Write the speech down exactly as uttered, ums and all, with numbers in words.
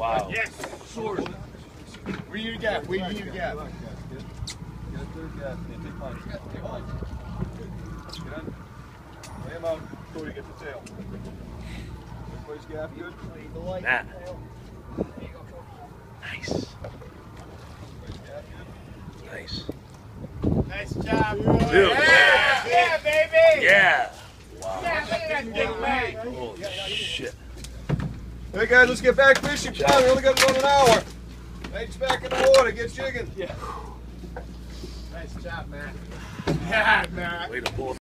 Wow. Yes. Sword. We need a gap. We need a gap. Get a third gap. Yeah, take punch. Take punch. Get on. Lay him out. Cody, get the tail. Everybody's gap good? Matt. Nice. Nice. Nice job. Dude. Yeah, yeah, baby. Yeah. Wow. Yeah, look at that big man. Holy shit. Hey guys, let's get back fishing. John, we only got about an hour. Nate's back in the water. Get jigging. Yeah. Nice job, man. Yeah, man. Way to pull it.